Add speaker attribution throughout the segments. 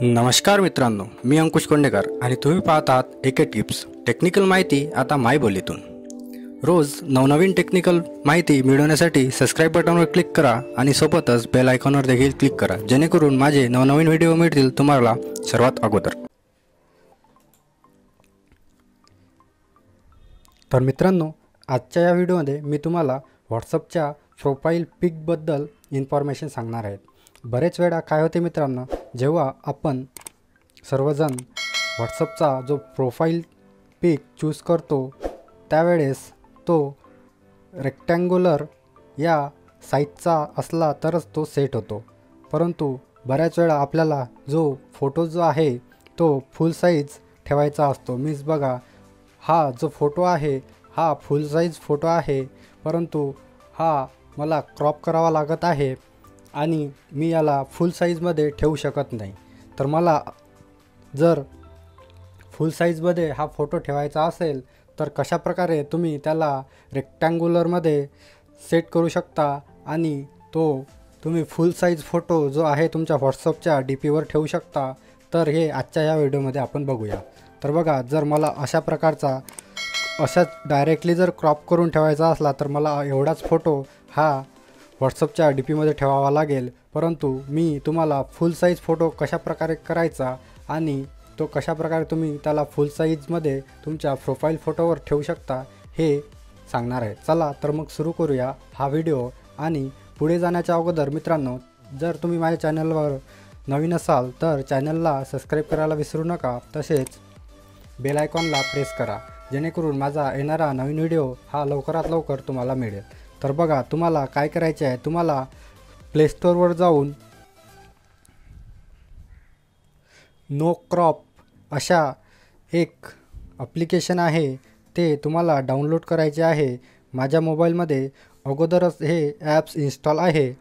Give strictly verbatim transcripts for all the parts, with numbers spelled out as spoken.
Speaker 1: नमस्कार मित्रांनो, मी अंकुश कोंडेकर आणि तुम्ही पाहत आहात एके टिप्स टेक्निकल माहिती आता मायबोलीतून। रोज नवनवीन टेक्निकल माहिती मिळवण्यासाठी सबस्क्राइब बटनवर क्लिक करा आणि सोबतच बेल आयकॉनवर देखील क्लिक करा, जेणेकरून माझे नवनवीन व्हिडिओ मिळतील तुम्हाला सर्वात अगोदर। तर मित्रांनो, आजच्या या व्हिडिओमध्ये मी तुम्हाला व्हॉट्सअपच्या प्रोफाइल पिक बद्दल इन्फॉर्मेशन सांगणार आहे। बरेच वेळा काय होते मित्रांनो, जेव्हा आपण सर्वजण व्हॉट्सअपचा जो प्रोफाइल पिक चूज करतो त्यावेळेस तो रेक्टँग्युलर या साईजचा असला तरच तो सेट होतो, परंतु बऱ्याच वेळा आपल्याला जो फोटो जो आहे तो फुल साईज ठेवायचा असतो। मीन्स बघा, हा जो फोटो आहे हा फुल साईज फोटो आहे, परंतु हा मला क्रॉप करावा लागत आहे आणि मी याला फुल साईजमध्ये ठेवू शकत नाही। तर मला जर फुल साईजमध्ये हा फोटो ठेवायचा असेल तर कशा प्रकारे तुम्ही त्याला रेक्टँग्युलरमध्ये सेट करू शकता आणि तो तुम्ही फुल साईज फोटो जो आहे तुमच्या व्हॉट्सअपच्या डी पीवर ठेवू शकता, तर हे आजच्या या व्हिडिओमध्ये आपण बघूया। तर बघा, जर मला अशा प्रकारचा अशाच डायरेक्टली जर क्रॉप करून ठेवायचा असला तर मला एवढाच फोटो हा व्हॉट्सअपच्या डी पीमध्ये ठेवावा लागेल, परंतु मी तुम्हाला फुल साईज फोटो कशा प्रकारे करायचा आणि तो कशा प्रकारे तुम्ही त्याला फुल साईजमध्ये तुमच्या प्रोफाइल फोटोवर ठेवू शकता हे सांगणार आहे। चला तर मग सुरू करूया हा व्हिडिओ। आणि पुढे जाण्याच्या अगोदर मित्रांनो, जर तुम्ही माझ्या चॅनलवर नवीन असाल तर चॅनलला सबस्क्राईब करायला विसरू नका, तसेच बेल आयकॉनला प्रेस करा, जेणेकरून माझा येणारा नवीन व्हिडिओ हा लवकरात लवकर तुम्हाला मिळेल। तर बघा, तुम्हाला काय करायचे आहे, तुम्हाला प्ले स्टोअरवर जाऊन नो क्रॉप अशा एक ॲप्लिकेशन आहे ते तुम्हाला डाउनलोड करायचे आहे। माझ्या मोबाईलमध्ये अगोदरच हे ॲप्स इन्स्टॉल आहे।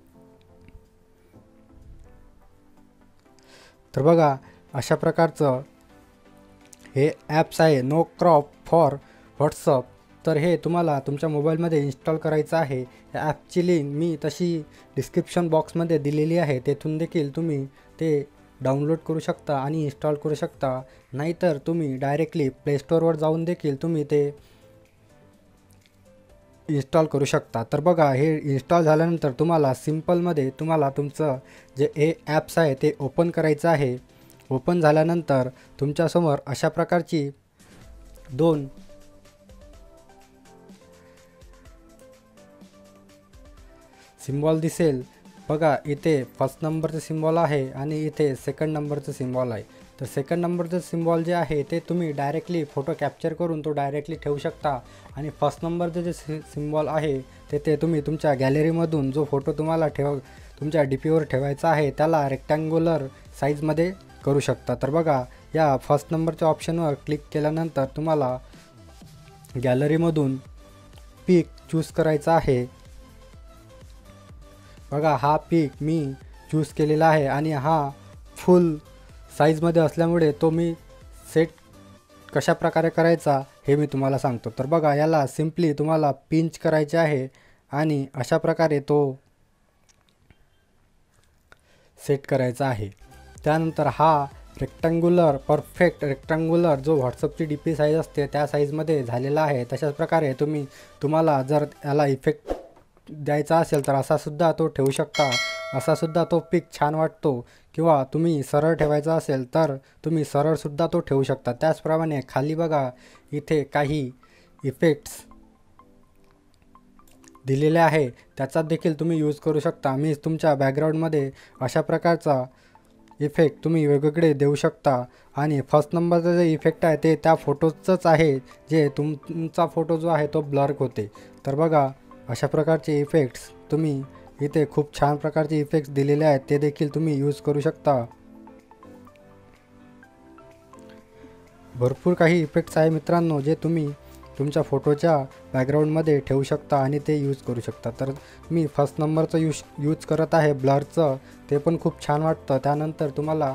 Speaker 1: तर बघा, अशा प्रकारचं हे ॲप्स आहे नो क्रॉप फॉर व्हॉट्सअप। तर हे तुम्हाला तुमच्या मोबाईलमध्ये इन्स्टॉल करायचं आहे। या ॲपची लिंक मी तशी डिस्क्रिप्शन बॉक्समध्ये दिलेली आहे, तेथून देखील तुम्ही ते डाउनलोड करू शकता आणि इन्स्टॉल करू शकता, नाहीतर तुम्ही डायरेक्टली प्ले स्टोअरवर जाऊन देखील तुम्ही ते इन्स्टॉल करू शकता। तर बघा, हे इन्स्टॉल झाल्यानंतर तुम्हाला सिम्पलमध्ये तुम्हाला तुमचं जे हे ॲप्स आहे ते ओपन करायचं आहे। ओपन झाल्यानंतर तुमच्यासमोर अशा प्रकारची दोन सिम्बॉल दिसेल। बघा, इथे फर्स्ट नंबरचं सिम्बॉल आहे आणि इथे सेकंड नंबरचं सिम्बॉल आहे। तर सेकंड नंबरचं सिम्बॉल जे आहे ते तुम्ही डायरेक्टली फोटो कॅप्चर करून तो डायरेक्टली ठेवू शकता, आणि फर्स्ट नंबरचं जे सि सिम्बॉल आहे ते ते तुम्ही तुमच्या गॅलरीमधून जो फोटो तुम्हाला ठेव तुमच्या डी पीवर ठेवायचा आहे त्याला रेक्टँग्युलर साईजमध्ये करू शकता। तर बघा, या फर्स्ट नंबरच्या ऑप्शनवर क्लिक केल्यानंतर तुम्हाला गॅलरीमधून पिक चूज करायचा आहे। बघा, हा पिक मी चूज केलेला आहे आणि हा फुल साईजमध्ये असल्यामुळे तो मी सेट कशा प्रकारे करायचा हे मी तुम्हाला सांगतो। तर बघा, याला सिम्पली तुम्हाला पिंच करायचे आहे आणि अशा प्रकारे तो सेट करायचा आहे। त्यानंतर हा रेक्टँग्युलर परफेक्ट रेक्टँग्युलर जो व्हॉट्सअपची डी पी साईज असते त्या साईजमध्ये झालेला आहे। तशाच प्रकारे तुम्ही तुम्हाला जर याला इफेक्ट द्यायचा असेल तर असा सुद्धा तो ठेवू शकता, असा सुद्धा तो पिक छान वाटतो, किंवा तुम्ही सरळ ठेवायचा असेल तर तुम्ही सरळ सुद्धा तो ठेवू शकता। त्याचप्रमाणे खाली बघा, इथे काही इफेक्ट्स दिलेले आहे, त्याचा देखील तुम्ही यूज करू शकता। मी तुमच्या बॅकग्राऊंडमध्ये अशा प्रकारचा इफेक्ट तुम्ही वेगवेगळे देऊ शकता, आणि फर्स्ट नंबरचा जे इफेक्ट आहे ते त्या फोटोचंच आहे जे तुम तुमचा फोटो जो आहे तो ब्लर होते। तर बघा, अशा प्रकारचे इफेक्ट्स तुम्ही इथे खूप छान प्रकारचे इफेक्ट्स दिलेले आहेत, ते देखील तुम्ही यूज करू शकता। भरपूर काही इफेक्ट्स आहे मित्रांनो जे तुम्ही तुमच्या फोटोच्या बॅकग्राऊंडमध्ये ठेवू शकता आणि ते यूज करू शकता। तर मी फर्स्ट नंबरचं यूज यूज करत आहे ब्लरचं, ते पण खूप छान वाटतं। त्यानंतर तुम्हाला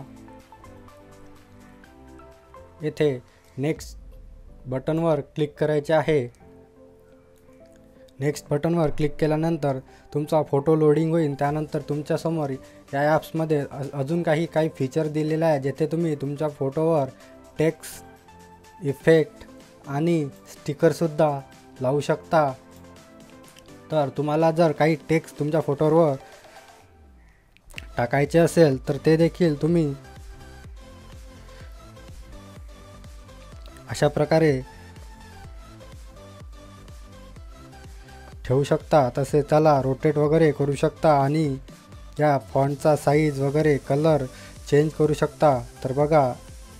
Speaker 1: येथे नेक्स्ट बटनवर क्लिक करायचे आहे नेक्स्ट बटनवर क्लिक केल्यानंतर तुमचा फोटो लोडिंग होईल। त्यानंतर तुमच्यासमोर या ॲप्समध्ये अजून काही काही फीचर दिलेले आहे, जेथे तुम्ही तुमच्या फोटोवर टेक्स्ट, इफेक्ट आणि स्टिकरसुद्धा लावू शकता। तर तुम्हाला जर काही टेक्स्ट तुमच्या फोटोवर टाकायचे असेल तर ते देखील तुम्ही अशा प्रकारे ठेवू शकता। तसे त्याला रोटेट वगैरे करू शकता आणि या फॉन्टचा साईज वगैरे कलर चेंज करू शकता। तर बघा,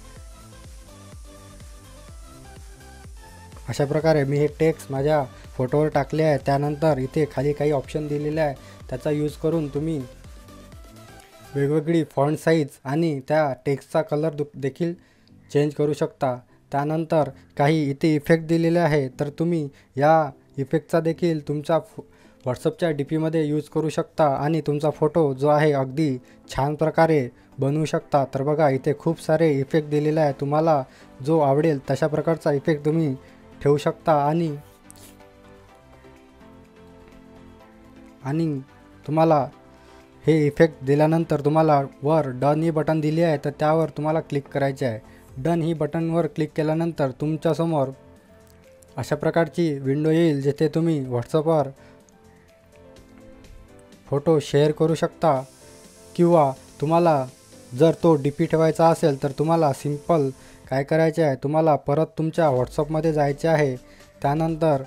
Speaker 1: अशा प्रकारे मी हे टेक्स्ट माझ्या फोटोवर टाकले आहे। त्यानंतर इथे खाली काही ऑप्शन दिलेले आहे, त्याचा यूज करून तुम्ही वेगवेगळी फॉन्ट साईज आणि त्या टेक्स्टचा कलर देखील चेंज करू शकता। त्यानंतर काही इथे इफेक्ट दिलेले आहे, तर तुम्ही या इफेक्टचा देखील तुमच्या व्हॉट्सअपच्या डी पीमध्ये यूज करू शकता आणि तुमचा फोटो जो आहे अगदी छान प्रकारे बनवू शकता। तर बघा, इथे खूप सारे इफेक्ट दिलेले आहे, तुम्हाला जो आवडेल तशा प्रकारचा इफेक्ट तुम्ही ठेवू शकता। आणि आणि तुम्हाला हे इफेक्ट दिल्यानंतर तुम्हाला वर डन ही बटन दिली आहे, तर त्यावर तुम्हाला क्लिक करायचे आहे। डन ही बटनवर क्लिक केल्यानंतर तुमच्यासमोर अशा प्रकारची विंडो येईल, जेथे तुम्ही व्हॉट्सअपवर फोटो शेअर करू शकता किंवा तुम्हाला जर तो डी पी ठेवायचा असेल तर तुम्हाला सिंपल काय करायचे आहे, तुम्हाला परत तुमच्या व्हॉट्सअपमध्ये जायचे आहे। त्यानंतर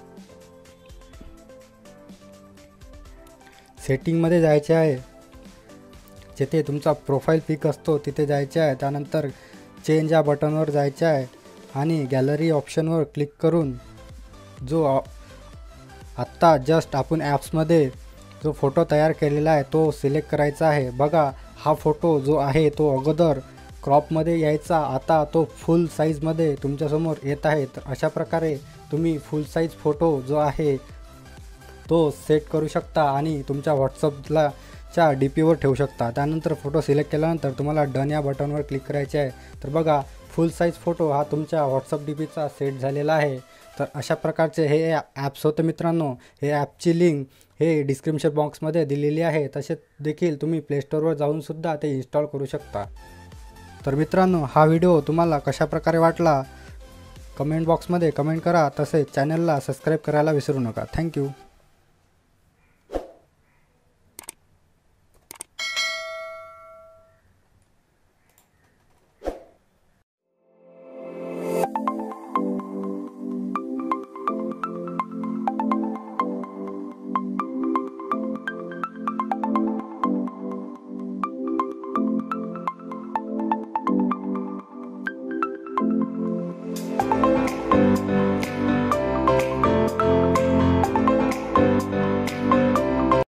Speaker 1: सेटिंगमध्ये जायचे आहे, जेथे तुमचा प्रोफाईल पिक असतो तिथे जायचे आहे। त्यानंतर चेंज या बटनवर जायचे आहे आणि गॅलरी ऑप्शनवर क्लिक करून जो आत्ता जस्ट आपण ॲप्समध्ये जो फोटो तयार केलेला आहे तो सिलेक्ट करायचा आहे। बघा, हा फोटो जो आहे तो अगोदर क्रॉपमध्ये यायचा, आता तो फुल साईजमध्ये तुमच्यासमोर येत आहे। तर अशा प्रकारे तुम्ही फुल साईज फोटो जो आहे तो सेट करू शकता आणि तुमच्या व्हॉट्सअपला च्या डी पीवर ठेवू शकता। त्यानंतर फोटो सिलेक्ट केल्यानंतर तुम्हाला डन या बटनवर क्लिक करायचे आहे। तर बघा, फुल साईज फोटो हा तुमच्या व्हॉट्सअप डी पीचा सेट झालेला आहे। तर अशा प्रकारचे हे ॲप्स होते मित्रांनो। हे ॲपची लिंक हे डिस्क्रिप्शन बॉक्समध्ये दिलेली आहे, तसेच देखील तुम्ही प्लेस्टोरवर जाऊनसुद्धा ते इन्स्टॉल करू शकता। तर मित्रांनो, हा व्हिडिओ तुम्हाला कशा प्रकारे वाटला कमेंट बॉक्समध्ये कमेंट करा, तसेच चॅनलला सबस्क्राईब करायला विसरू नका। थँक्यू।